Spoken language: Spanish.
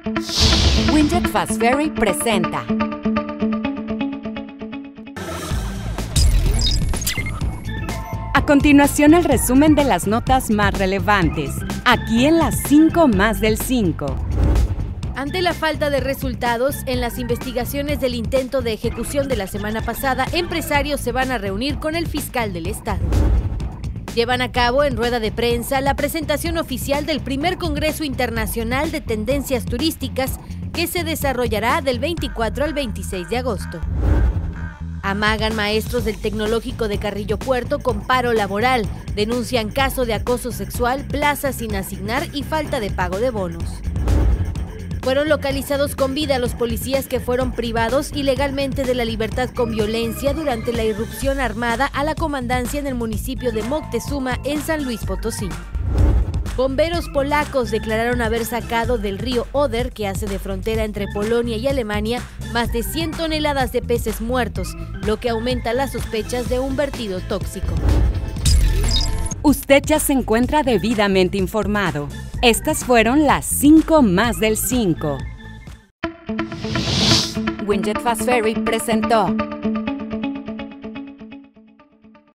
Winjet Fast Ferry presenta. A continuación, el resumen de las notas más relevantes, aquí en las 5 más del 5. Ante la falta de resultados en las investigaciones del intento de ejecución de la semana pasada, empresarios se van a reunir con el fiscal del estado. Llevan a cabo en rueda de prensa la presentación oficial del primer Congreso Internacional de Tendencias Turísticas que se desarrollará del 24 al 26 de agosto. Amagan maestros del Tecnológico de Carrillo Puerto con paro laboral, denuncian caso de acoso sexual, plazas sin asignar y falta de pago de bonos. Fueron localizados con vida los policías que fueron privados ilegalmente de la libertad con violencia durante la irrupción armada a la comandancia en el municipio de Moctezuma, en San Luis Potosí. Bomberos polacos declararon haber sacado del río Oder, que hace de frontera entre Polonia y Alemania, más de 100 toneladas de peces muertos, lo que aumenta las sospechas de un vertido tóxico. Usted ya se encuentra debidamente informado. Estas fueron las 5 más del 5. Winjet Fast Ferry presentó.